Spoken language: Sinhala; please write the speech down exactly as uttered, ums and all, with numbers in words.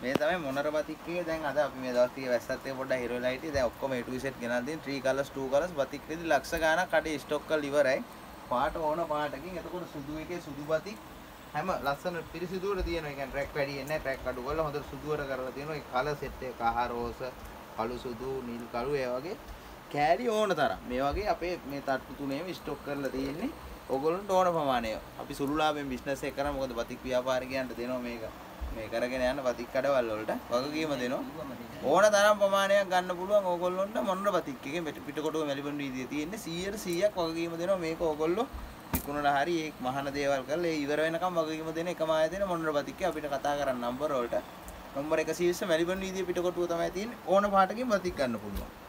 මේ තමයි මොනර බතික් එකේ දැන් අද අපි මේ දවස් ටිකේ වැස්සත් එක පොඩ්ඩක් හිර වෙලා හිටියේ. දැන් ඔක්කොම A to Z ගෙනල්ලා තියෙන three colors two colors බතික් රෙදි ලක්ෂ ගාණක් කඩේ ස්ටොක් කරලා ඉවරයි. පාට ඕන පාටකින්. එතකොට සුදු එකේ සුදු බතික් හැම ලස්සන පිරිසිදුවට තියෙනවා. ඒ කියන්නේ ට්‍රැක් වැඩි එන්නේ නැහැ. ට්‍රැක් අඩු කරලා හොඳට සුදුවට කරලා තියෙනවා. ඒ කලර් සෙට් එක කහ රෝස, කළු සුදු, නිල් කළු ඒ වගේ කෑලි ඕන තරම්. මේ වගේ අපේ මේ තට්ටු තුනේම ස්ටොක් කරලා තියෙන්නේ. ඕගොල්ලන්ට ඕන ප්‍රමාණය. අපි සුළු ලාභයෙන් බිස්නස් එක කරා. මොකද බතික් ව්‍යාපාරිකයන්ට දෙනවා මේක. මේ කරගෙන යන බතික් කඩවල් වලට වගකීම දෙනවා. ඕන තරම් ප්‍රමාණයක් ගන්න පුළුවන් ඕගොල්ලොන්ට මොනර බතික් එකේ පිටකොටුව මෙලිබන් වීදියේ තියෙන්නේ සීයට සීයක් වගකීම දෙනවා. මේක ඕගොල්ලෝ විකුණලා හරි ඒ මහාන දේවල් කරලා ඒ ඉවර වෙනකම් වගකීම දෙන එකම ආයතන මොනර බතික් එකේ අපිට කතා කරන්න නම්බර වලට. නම්බර එකසිය විස්ස මෙලිබන් වීදියේ පිටකොටුව තමයි තියෙන්නේ. ඕන පාටකින් බතික් ගන්න පුළුවන්.